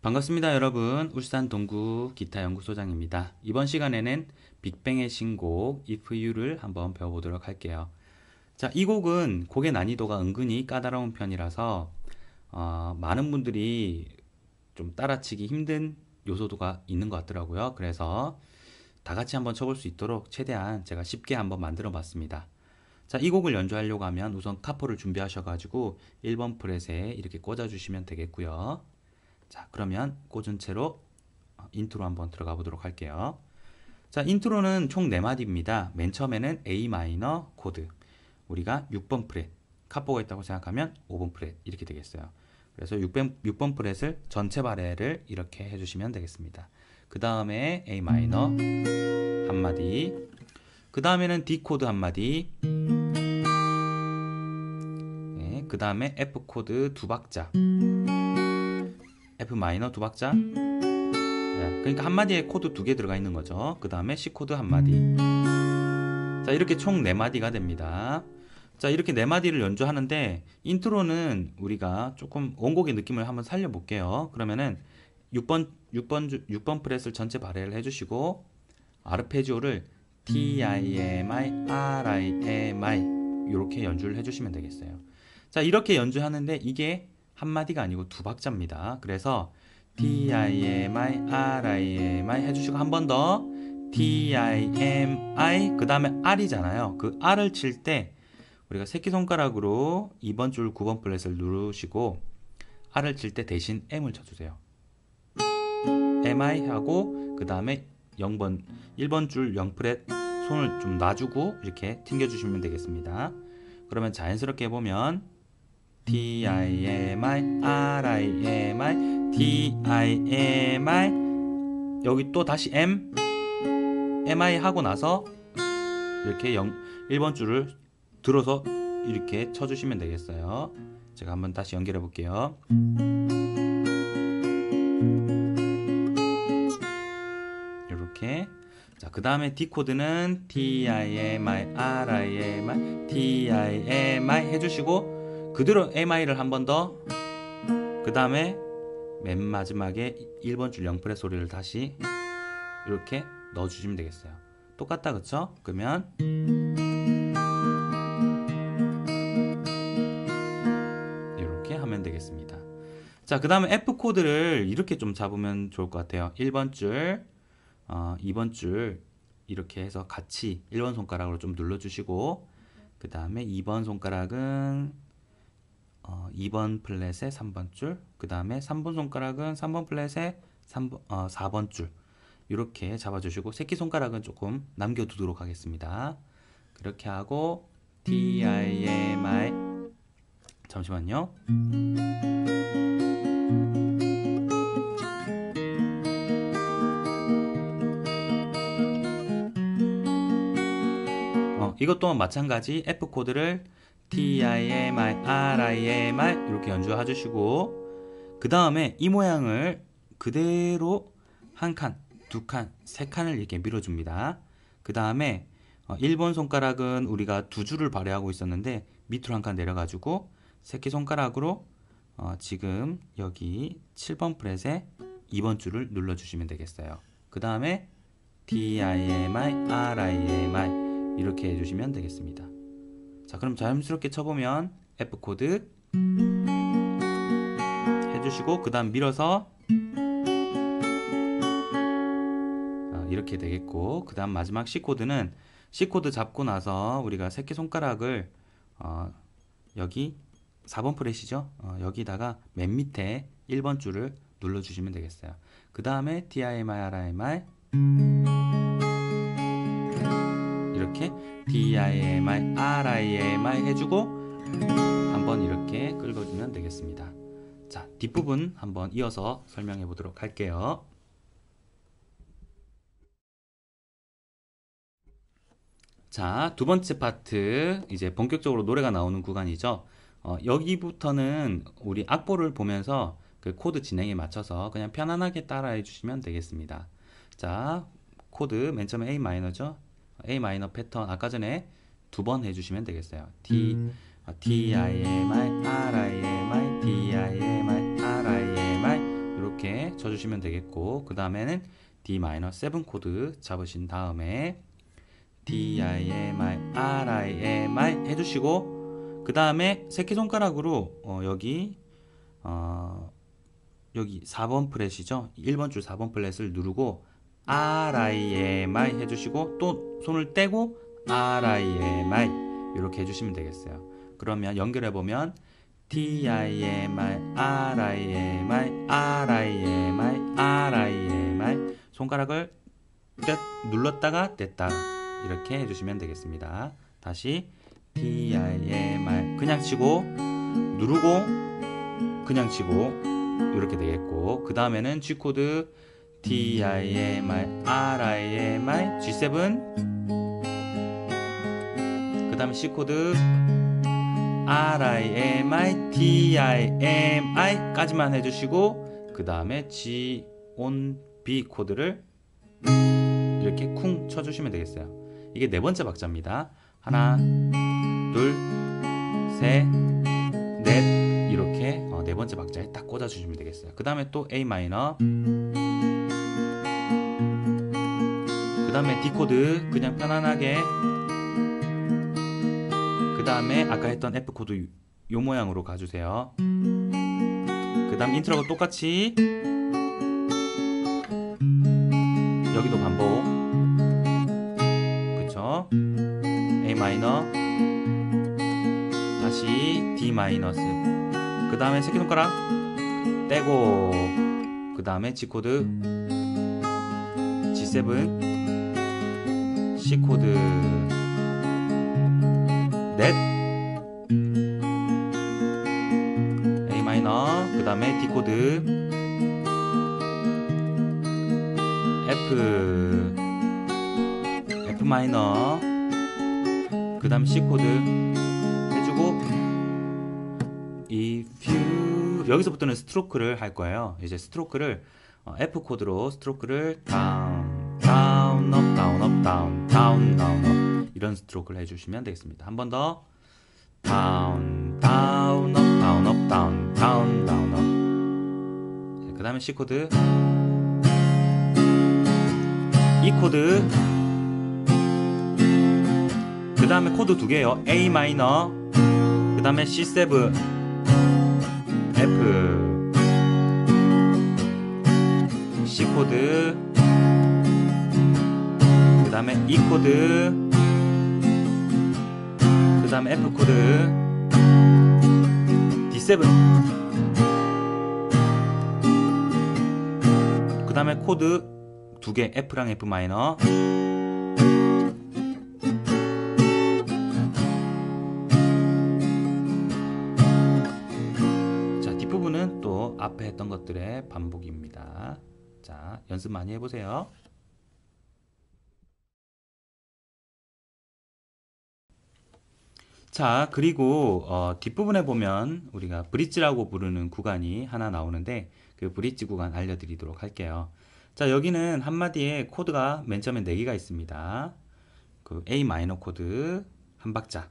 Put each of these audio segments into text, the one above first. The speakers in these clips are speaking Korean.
반갑습니다, 여러분. 울산 동구 기타 연구소장입니다. 이번 시간에는 빅뱅의 신곡 If You를 한번 배워보도록 할게요. 자, 이 곡은 곡의 난이도가 은근히 까다로운 편이라서 많은 분들이 좀 따라치기 힘든 요소도가 있는 것 같더라고요. 그래서 다 같이 한번 쳐볼 수 있도록 최대한 제가 쉽게 한번 만들어 봤습니다. 자, 이 곡을 연주하려고 하면 우선 카포를 준비하셔가지고 1번 프렛에 이렇게 꽂아주시면 되겠고요. 자, 그러면 꽂은 채로 인트로 한번 들어가 보도록 할게요. 자, 인트로는 총 4마디입니다. 맨 처음에는 A 마이너 코드, 우리가 6번 프렛, 카포가 있다고 생각하면 5번 프렛 이렇게 되겠어요. 그래서 6번 프렛을 전체 발해를 이렇게 해주시면 되겠습니다. 그 다음에 A 마이너 한 마디, 그 다음에는 D 코드 한 마디, 네, 그 다음에 F 코드 2박자, F 마이너 2박자, 네, 그러니까 한 마디에 코드 2개 들어가 있는 거죠. 그 다음에 C 코드 한 마디. 자, 이렇게 총 4마디가 됩니다. 자, 이렇게 4마디를 연주하는데 인트로는 우리가 조금 원곡의 느낌을 한번 살려볼게요. 그러면은 6번 프렛을 전체 발해를 해주시고 아르페지오를 TIMI, RIMI 이렇게 연주를 해주시면 되겠어요. 자, 이렇게 연주하는데 이게 한 마디가 아니고 2박자입니다. 그래서 TIMI, RIMI 해주시고 한 번 더 TIMI, 그 다음에 R이잖아요. 그 R을 칠 때 우리가 새끼손가락으로 2번 줄 9번 플랫을 누르시고 R을 칠 때 대신 M을 쳐주세요. MI 하고 그 다음에 1번 줄 0프렛 손을 좀 놔주고 이렇게 튕겨주시면 되겠습니다. 그러면 자연스럽게 해보면 TIMI, RIMI, TIMI, 여기 또 다시 MI 하고 나서 이렇게 1번 줄을 들어서 이렇게 쳐주시면 되겠어요. 제가 한번 다시 연결해 볼게요. 이렇게. 자, 그 다음에 D 코드는 TIMI, RIMI, TIMI 해주시고 그대로 MI를 한 번 더, 그 다음에 맨 마지막에 1번 줄 0프렛 소리를 다시 이렇게 넣어주시면 되겠어요. 똑같다, 그쵸? 그러면 이렇게 하면 되겠습니다. 자, 그 다음에 F 코드를 이렇게 좀 잡으면 좋을 것 같아요. 1번 줄, 2번 줄 이렇게 해서 같이 1번 손가락으로 좀 눌러주시고 그 다음에 2번 손가락은 2번 플랫에 3번 줄, 그 다음에 3번 손가락은 3번 플랫에 4번 줄 이렇게 잡아주시고 새끼손가락은 조금 남겨두도록 하겠습니다. 그렇게 하고 TIMI, 잠시만요. 이것 또한 마찬가지 F 코드를 TIMI, RIMI 이렇게 연주해 주시고 그 다음에 이 모양을 그대로 한 칸, 두 칸, 세 칸을 이렇게 밀어줍니다. 그 다음에 1번 손가락은 우리가 2줄을 발해하고 있었는데 밑으로 한 칸 내려가지고 새끼손가락으로 지금 여기 7번 프렛에 2번 줄을 눌러주시면 되겠어요. 그 다음에 TIMI, RIMI 이렇게 해주시면 되겠습니다. 자, 그럼 자연스럽게 쳐보면 F 코드 해주시고 그 다음 밀어서 이렇게 되겠고 그 다음 마지막 C 코드는 C 코드 잡고 나서 우리가 새끼손가락을 여기 4번 프렛이죠. 여기다가 맨 밑에 1번 줄을 눌러주시면 되겠어요. 그 다음에 TIMI, RIMI 이렇게 TIMI, RIMI 해주고 한번 이렇게 긁어주면 되겠습니다. 자, 뒷부분 한번 이어서 설명해 보도록 할게요. 자, 두 번째 파트 이제 본격적으로 노래가 나오는 구간이죠. 여기부터는 우리 악보를 보면서 그 코드 진행에 맞춰서 그냥 편안하게 따라해 주시면 되겠습니다. 자, 코드 맨 처음에 A 마이너죠. A 마이너 패턴 아까 전에 2번 해주시면 되겠어요. TIMI, RIMI, TIMI, RIMI 이렇게 쳐주시면 되겠고, 그 다음에는 D-7 코드 잡으신 다음에 D-I-M-I-R-I-M-I 해주시고, 그 다음에 새끼손가락으로 여기 4번 프렛이죠. 1번 줄 4번 프렛을 누르고 R-I-M-I 해주시고, 또 손을 떼고 R-I-M-I 이렇게 해주시면 되겠어요. 그러면 연결해보면 T-I-M-I, R-I-M-I, R-I-M-I, R-I-M-I 손가락을 눌렀다가 뗐다가 이렇게 해주시면 되겠습니다. 다시 T-I-M-I 그냥 치고 누르고 그냥 치고 이렇게 되겠고, 그 다음에는 G코드 T-I-M-I, R-I-M-I, G7, 그 다음에 C코드 R-I-M-I, T-I-M-I 까지만 해주시고, 그 다음에 G, on, B 코드를 이렇게 쿵 쳐주시면 되겠어요. 이게 네 번째 박자입니다. 하나, 둘, 셋, 넷 이렇게 네 번째 박자에 딱 꽂아주시면 되겠어요. 그 다음에 또 A 마이너, 그 다음에 D 코드 그냥 편안하게, 그 다음에 아까 했던 F 코드 요 모양으로 가주세요. 그 다음 인트로하고 똑같이 여기도 반복. 그쵸? A 마이너, 다시 D 마이너스, 그 다음에 새끼손가락 떼고, 그 다음에 G 코드 G7, C 코드 넷, A 마이너, 그 다음에 D 코드 F 마이너, 그 다음 C 코드 해주고, If you, 여기서부터는 스트로크를 할 거예요. 이제 스트로크를 F 코드로 스트로크를 down, down, up, down, up, down, down, down, up 이런 스트로크를 해주시면 되겠습니다. 한 번 더 down, down, up, down, up, down, down, down, up. 그 다음에 C 코드, E 코드, 그 다음에 코드 두 개요. A 마이너, 그 다음에 C7, F, C 코드, 그 다음에 E 코드, 그 다음에 F 코드, D7, 그 다음에 코드 두 개 F랑 F 마이너, 자, 뒷부분은 또 앞에 했던 것들의 반복입니다. 자, 연습 많이 해보세요. 자, 그리고 뒷부분에 보면 우리가 브릿지라고 부르는 구간이 하나 나오는데, 그 브릿지 구간 알려드리도록 할게요. 자, 여기는 한마디에 코드가 맨 처음에 4개가 있습니다. 그 A 마이너 코드 한 박자,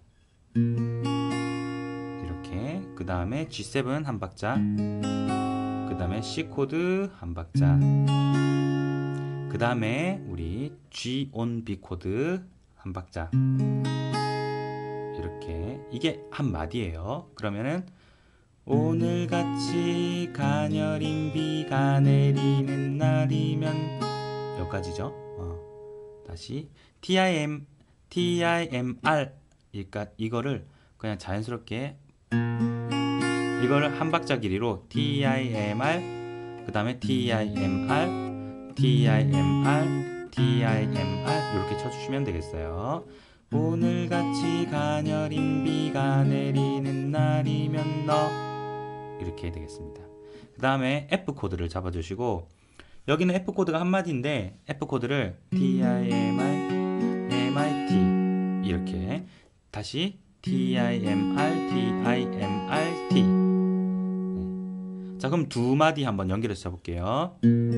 이렇게, 그 다음에 G7 한 박자, 그 다음에 C 코드 한 박자, 그 다음에 우리 G on B 코드 한 박자, 이렇게. 이게 한 마디예요. 그러면은 오늘같이 가녀린 비가 내리는 날이면 여기까지죠. 다시 TIMR, 그러니까 이거를 그냥 자연스럽게 이거를 한 박자 길이로 TIMR, 그 다음에 TIMR, TIMR, TIMR 이렇게 쳐주시면 되겠어요. 오늘같이 가녀린 비가 내리는 날이면 너, 이렇게 되겠습니다. 그 다음에 F 코드를 잡아주시고, 여기는 F 코드가 한마디인데 F 코드를 TIMR, MIT 이렇게, 다시 TIMR, TIMR, T. 자, 그럼 두 마디 한번 연결해서 쳐볼게요.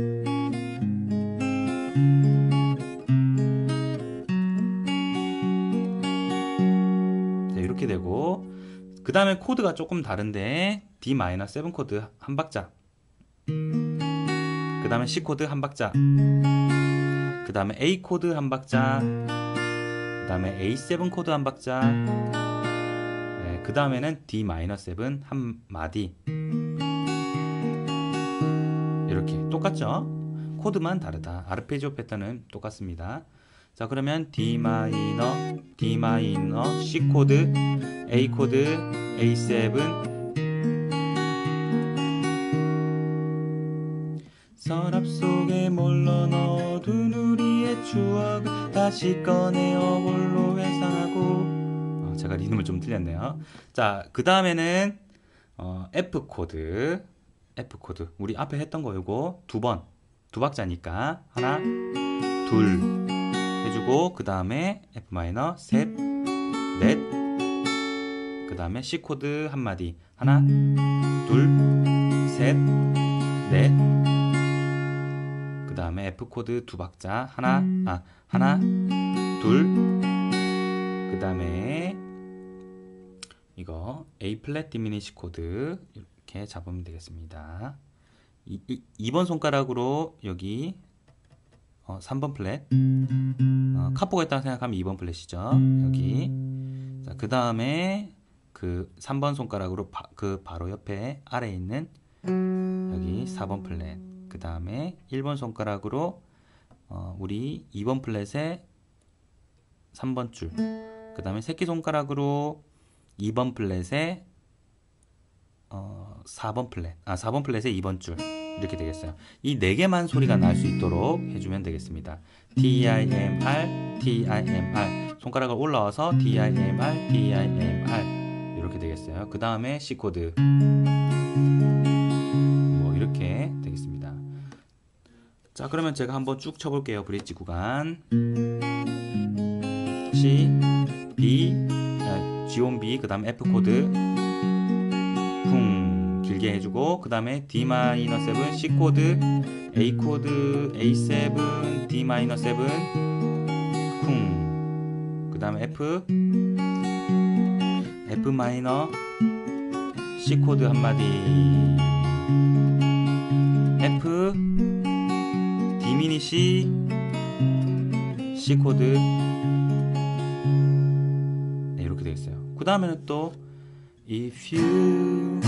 이렇게 되고, 그 다음에 코드가 조금 다른데 D-7 코드 한 박자, 그 그 다음에 C 코드 한 박자, 그 다음에 A 코드 한 박자, 그 다음에 A7 코드 한 박자, 네, 그 다음에는 D-7 한 마디. 이렇게 똑같죠? 코드만 다르다. 아르페지오 패턴은 똑같습니다. 자, 그러면 D 마이너, C 코드, A 코드, A7. 서랍 속에 몰러 넣어둔 우리의 추억 다시 꺼내어 홀로 회상하고. 제가 리듬을 좀 틀렸네요. 자, 그 다음에는 F 코드. 우리 앞에 했던 거 요거 두 박자니까 하나, 둘 해주고, 그 다음에 F 마이너 셋, 넷, 그 다음에 C 코드 한 마디, 하나, 둘, 셋, 넷, 그 다음에 F 코드 두 박자, 하나, 둘, 그 다음에 이거 A 플랫 디미니시 코드 이렇게 잡으면 되겠습니다. 2번 손가락으로 여기 3번 플랫, 카포가 있다고 생각하면 2번 플랫이죠. 여기. 자, 그 다음에 그 3번 손가락으로 그 바로 옆에 아래에 있는 여기 4번 플랫. 그 다음에 1번 손가락으로 우리 2번 플랫의 3번 줄. 그 다음에 새끼손가락으로 2번 플랫의 4번 플랫의 2번 줄. 이렇게 되겠어요. 이 4개만 소리가 날 수 있도록 해주면 되겠습니다. TIMR, TIMR. 손가락을 올라와서 TIMR, TIMR. 이렇게 되겠어요. 그 다음에 C 코드. 뭐 이렇게 되겠습니다. 자, 그러면 제가 한번 쭉 쳐볼게요. 브릿지 구간. C, B, G1, B, 그 다음 F 코드. 쿵 길게 해주고, 그 다음에 D-7 C 코드, A 코드, A7 D-7 쿵, 그 다음에 F 마이너 C 코드 한 마디, F 디미니 C C 코드. 네, 이렇게 되겠어요. 그 다음에는 또 If you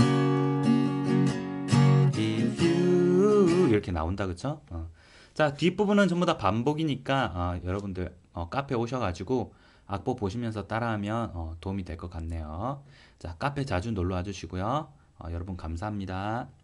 이렇게 나온다, 그쵸? 자, 뒷부분은 전부 다 반복이니까 여러분들 카페 오셔가지고 악보 보시면서 따라하면 도움이 될 것 같네요. 자, 카페 자주 놀러 와주시고요. 여러분 감사합니다.